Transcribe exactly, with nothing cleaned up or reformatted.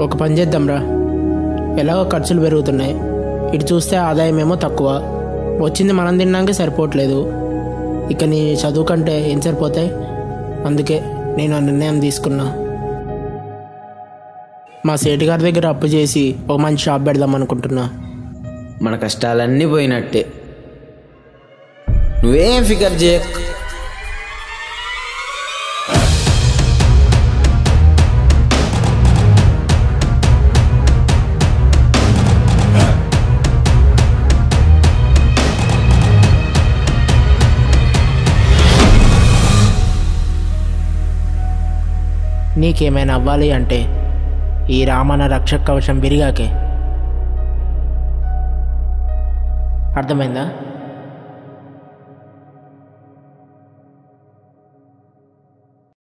ఒక పని చేద్దాంరా, ఎలాగో ఖర్చులు పెరుగుతున్నాయి, ఇటు చూస్తే ఆదాయం ఏమో తక్కువ, వచ్చింది మనం తిన్నాక సరిపోవట్లేదు, ఇక నీ చదువు కంటే ఏం సరిపోతాయి. అందుకే నేను ఆ నిర్ణయం తీసుకున్నా. మా సేటు గారి దగ్గర అప్పు చేసి ఒక మంచి షాప్ పెడదాం అనుకుంటున్నా. మన కష్టాలన్నీ పోయినట్టే, నువ్వేం ఫికర్ చేయక్. నీకేమైనా అవ్వాలి అంటే ఈ రామన రక్షక కవచం విరిగాకే. అర్థమైందా?